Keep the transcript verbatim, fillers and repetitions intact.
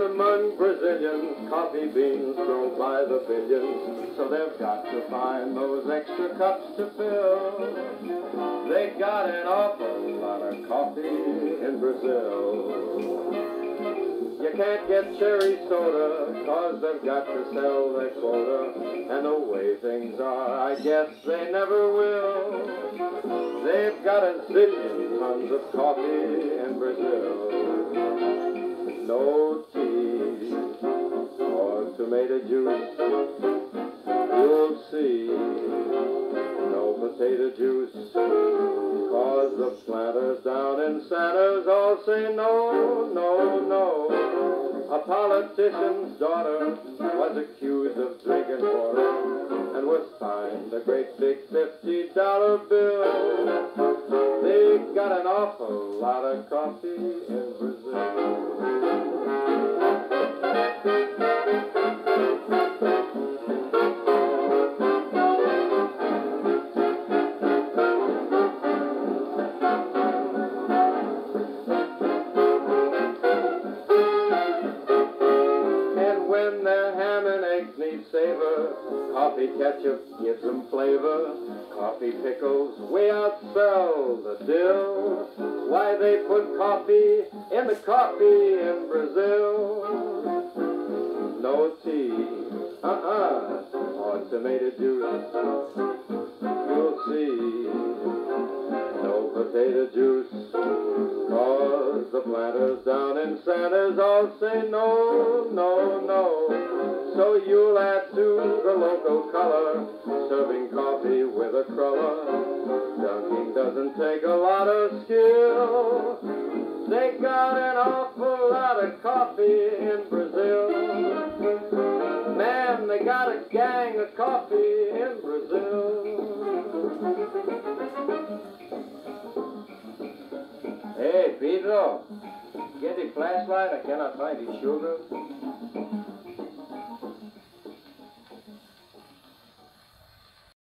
among Brazilians, coffee beans grow by the billions, so they've got to find those extra cups to fill. They got an awful lot of coffee in Brazil. You can't get cherry soda, cause they've got to sell their quota, and the way things are, I guess they never will. They've got a zillion tons of coffee in Brazil. No tea or tomato juice, you'll see. No potato juice, cause the planters down in Santa's all say no, no, no. A politician's daughter was accused of drinking water and was fined a great big fifty dollar bill. They got an awful lot of coffee in Brazil. Savor. Coffee ketchup gives them flavor. Coffee pickles way outsell the dill. Why they put coffee in the coffee in Brazil? No tea, uh-uh, or tomato juice, you'll see. No potato juice, cause the planters down in Santa's all say no, no, no. So you'll add to the local color, serving coffee with a cruller. Dunking doesn't take a lot of skill. They got an awful lot of coffee in Brazil. Man, they got a gang of coffee in Brazil. Hey, Pedro, get the flashlight, I cannot find the sugar.